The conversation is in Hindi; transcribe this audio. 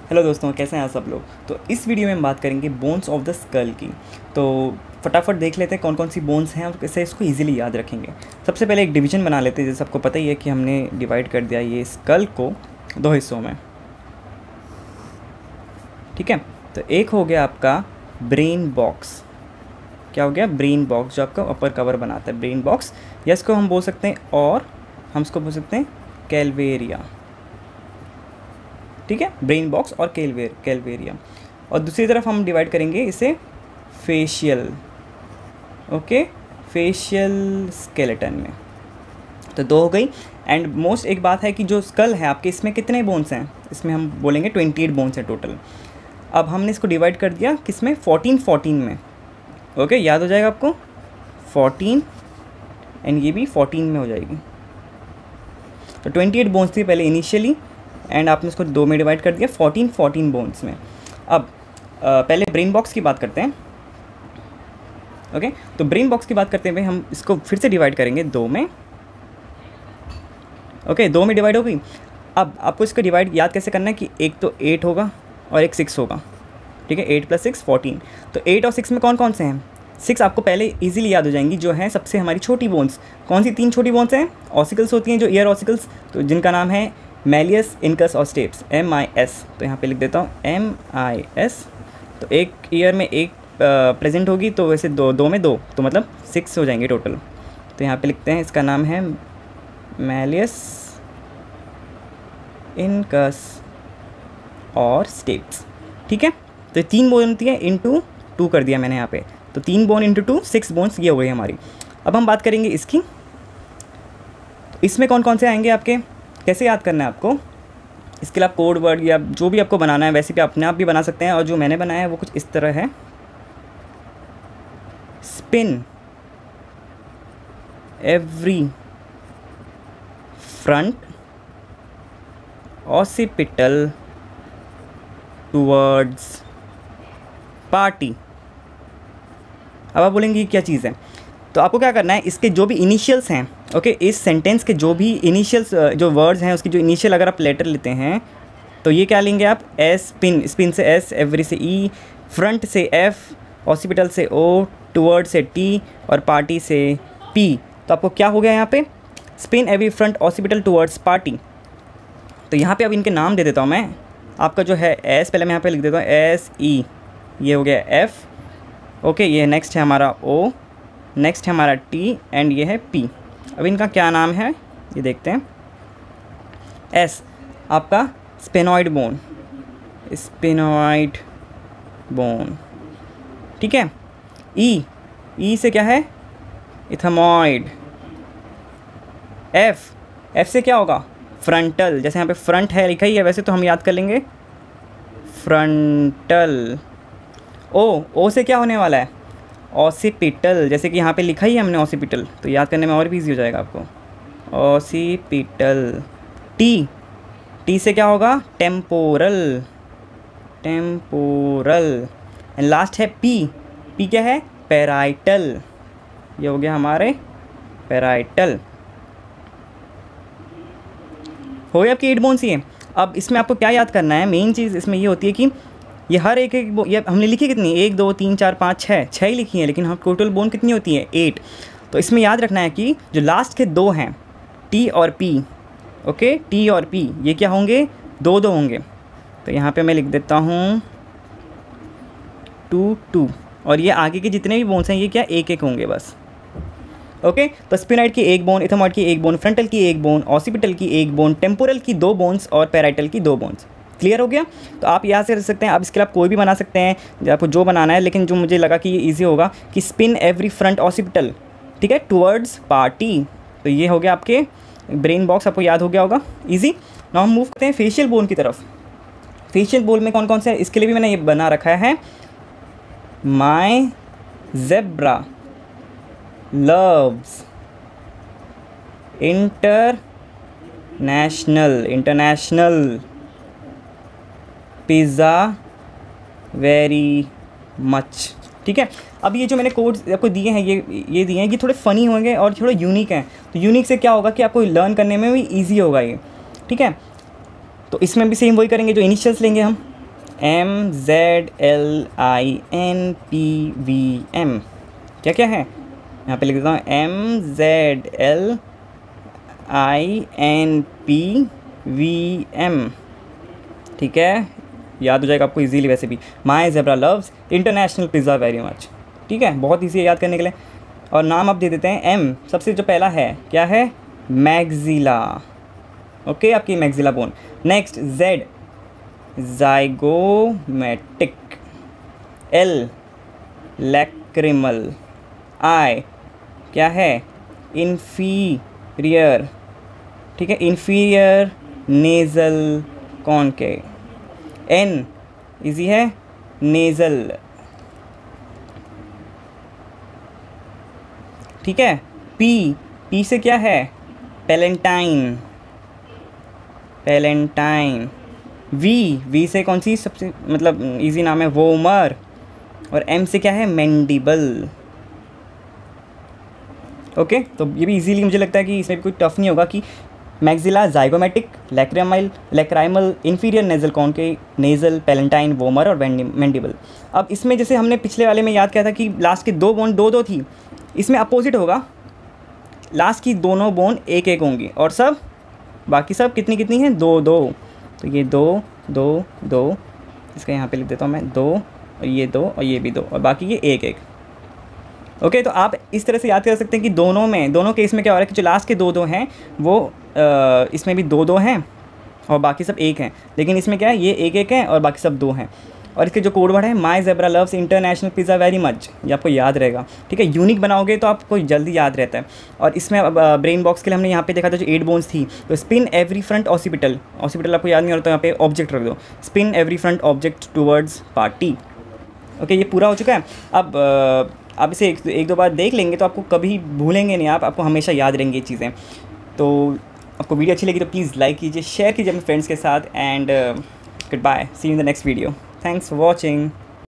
हेलो दोस्तों, कैसे हैं आप सब लोग। तो इस वीडियो में हम बात करेंगे बोन्स ऑफ द स्कल की। तो फटाफट देख लेते हैं कौन कौन सी बोन्स हैं और कैसे इसको इजीली याद रखेंगे। सबसे पहले एक डिवीज़न बना लेते हैं। जैसे सबको पता ही है कि हमने डिवाइड कर दिया ये स्कल को दो हिस्सों में, ठीक है। तो एक हो गया आपका ब्रेन बॉक्स। क्या हो गया? ब्रेन बॉक्स, जो आपका अपर कवर बनाता है, ब्रेन बॉक्स। या इसको हम बोल सकते हैं, और हम इसको बोल सकते हैं कैलवेरिया, ठीक है। ब्रेन बॉक्स और कैलवेरिया। और दूसरी तरफ हम डिवाइड करेंगे इसे फेशियल, ओके, फेशियल स्केलेटन में। तो दो हो गई। एंड मोस्ट एक बात है कि जो स्कल है आपके, इसमें कितने बोन्स हैं? इसमें हम बोलेंगे 28 बोन्स हैं टोटल। अब हमने इसको डिवाइड कर दिया किसमें? 14 में, ओके। याद हो जाएगा आपको 14, एंड ये भी 14 में हो जाएगी। तो 28 बोन्स थी पहले इनिशियली, एंड आपने इसको दो में डिवाइड कर दिया 14 बोन्स में। अब पहले ब्रेन बॉक्स की बात करते हैं, ओके। तो ब्रेन बॉक्स की बात करते हुए हम इसको फिर से डिवाइड करेंगे दो में, ओके। दो में डिवाइड हो गई। अब आपको इसको डिवाइड याद कैसे करना है कि एक तो 8 होगा और एक 6 होगा, ठीक है। 8 + 6 14। तो 8 और 6 में कौन कौन से हैं? 6 आपको पहले इजीली याद हो जाएंगी, जो है सबसे हमारी छोटी बोन्स। कौन सी 3 छोटी बोन्स हैं? ऑसिकल्स होती हैं, जो ईयर ऑसिकल्स, तो जिनका नाम है मैलियस, इनकस और स्टेप्स, MIS। तो यहाँ पे लिख देता हूँ MIS। तो एक ईयर में एक प्रेजेंट होगी, तो वैसे दो में दो, तो मतलब 6 हो जाएंगे टोटल। तो यहाँ पे लिखते हैं, इसका नाम है मैलियस, इनकस और स्टेप्स, ठीक है। तो 3 बोन होती है, इंटू 2 कर दिया मैंने यहाँ पे। तो 3 बोन इंटू 2 6 बोन्स ये हो गई हमारी। अब हम बात करेंगे इसकी। तो इसमें कौन कौन से आएंगे आपके, कैसे याद करना है आपको? इसके लिए आप कोड वर्ड या जो भी आपको बनाना है वैसे भी अपने आप भी बना सकते हैं। और जो मैंने बनाया है वो कुछ इस तरह है। Spin every front occipital towards party. अब आप बोलेंगे क्या चीज़ है? तो आपको क्या करना है, इसके जो भी इनिशियल्स हैं, ओके, इस सेंटेंस के जो भी इनिशियल्स जो वर्ड्स हैं, उसकी जो इनिशियल अगर आप लेटर लेते हैं, तो ये क्या लेंगे आप? एस, स्पिन से एस, एवरी से ई, फ्रंट से एफ, हॉस्पिटल से ओ, टूवर्ड से टी और पार्टी से पी। तो आपको क्या हो गया यहाँ पे? Spin every front hospital towards party. तो यहाँ पे अब इनके नाम दे देता हूँ मैं। आपका जो है एस, पहले मैं यहाँ पे लिख देता हूँ SE, ये हो गया एफ़, ओके। ये नेक्स्ट है हमारा O, नेक्स्ट है हमारा T, एंड ये है P। अब इनका क्या नाम है ये देखते हैं। S आपका स्पेनॉइड बोन, स्पेनॉइड बोन, ठीक है। E से क्या है? इथेमॉइड। F से क्या होगा? फ्रंटल। जैसे यहाँ पे फ्रंट है लिखा ही है, वैसे तो हम याद कर लेंगे फ्रंटल। O से क्या होने वाला है? ऑसिपिटल। जैसे कि यहाँ पे लिखा ही है हमने ऑसिपिटल, तो याद करने में और भी ईजी हो जाएगा आपको। ऑसिपिटल। T से क्या होगा? Temporal, temporal. एंड लास्ट है P क्या है? पैराइटल। ये हो गया हमारे पैराइटल। हो गया आपकी 8 बोन्स ही है। अब इसमें आपको क्या याद करना है? मेन चीज़ इसमें ये होती है कि ये हर एक ये हमने लिखी कितनी? 1 2 3 4 5 6 ही लिखी है, लेकिन हम टोटल बोन कितनी होती है? 8। तो इसमें याद रखना है कि जो लास्ट के 2 हैं, T और P, ओके, T और P, ये क्या होंगे? 2 2 होंगे। तो यहाँ पे मैं लिख देता हूँ 2 2, और ये आगे के जितने भी बोन्स हैं ये क्या? 1 1 होंगे बस, ओके। तो स्पिनॉइड की 1 बोन, इथेमॉइड की 1 बोन, फ्रंटल की 1 बोन, ऑसिपिटल की 1 बोन, टेम्पोरल की 2 बोन्स और पैराइटल की 2 बोन्स। क्लियर हो गया? तो आप यहाँ से रख सकते हैं। आप इसके लिए आप कोई भी बना सकते हैं, आपको जो बनाना है, लेकिन जो मुझे लगा कि ये ईजी होगा कि स्पिन एवरी फ्रंट ऑसिपिटल, ठीक है, टूवर्ड्स पार्टी। तो ये हो गया आपके ब्रेन बॉक्स, आपको याद हो गया होगा, ईजी। नाउ हम मूव करते हैं फेशियल बोन की तरफ। फेशियल बोन में कौन कौन से हैं? इसके लिए भी मैंने ये बना रखा है। My zebra loves international pizza very much, ठीक है। अब ये जो मैंने कोड्स आपको दिए हैं, ये दिए हैं, ये थोड़े फ़नी होंगे और थोड़े यूनिक हैं। तो यूनिक से क्या होगा कि आपको लर्न करने में भी ईजी होगा ये, ठीक है। तो इसमें भी सेम वही करेंगे, जो इनिशियल्स लेंगे हम, MZLINPVM, क्या क्या है यहाँ पे लिख देता हूँ, MZLINPVM, ठीक है, याद हो जाएगा आपको इजीली। वैसे भी my zebra loves international pizza very much, ठीक है, बहुत ईजी है याद करने के लिए। और नाम आप दे देते हैं एम, सबसे जो पहला है क्या है, मैग्जिला, ओके, आपकी maxilla bone. Next Z, zygomatic. L, lacrimal. I क्या है, इन्फीरियर, ठीक है, inferior nasal concave. N easy है, नेज़ल, ठीक है। पी, पी से क्या है, पैलेंटाइन, पैलेंटाइन। वी, वी से कौन सी सबसे मतलब इजी नाम है, वोमर। और एम से क्या है, मैंडिबल, ओके। तो ये भी इजीली मुझे लगता है कि इसमें भी कोई टफ नहीं होगा कि maxilla, zygomatic, lacrimal, inferior nasal concave, nasal, palatine, vomer और मैंडिबल। अब इसमें जैसे हमने पिछले वाले में याद किया था कि लास्ट की दो बोन दो दो थी, इसमें अपोजिट होगा, लास्ट की दोनों बोन एक एक होंगी और सब बाकी सब कितनी कितनी हैं, दो दो। तो ये दो दो दो, इसका यहाँ पे लिख देता हूँ मैं, दो और ये दो और ये भी दो और बाकी ये एक एक, ओके। तो आप इस तरह से याद कर सकते हैं कि दोनों में, दोनों केस में क्या हो रहा है कि जो लास्ट के दो दो हैं वो इसमें भी दो दो हैं और बाकी सब एक हैं, लेकिन इसमें क्या है, ये एक एक हैं और बाकी सब दो हैं। और इसके जो कोड वर्ड है, my zebra loves international pizza very much, ये आपको याद रहेगा, ठीक है। यूनिक बनाओगे तो आपको जल्दी याद रहता है। और इसमें अब ब्रेन बॉक्स के लिए हमने यहाँ पे देखा था जो 8 बोन्स थी, तो spin every front occipital, occipital आपको याद नहीं हो रहा तो यहाँ पे ऑब्जेक्ट रख दो, spin every front object towards party, okay. ये पूरा हो चुका है। अब आप इसे एक दो बार देख लेंगे तो आपको कभी भूलेंगे नहीं, आपको हमेशा याद रहेंगी ये चीज़ें। तो आपको वीडियो अच्छी लगी तो प्लीज़ लाइक कीजिए, शेयर कीजिए अपने फ्रेंड्स के साथ, and goodbye, see you in the next video, thanks for watching.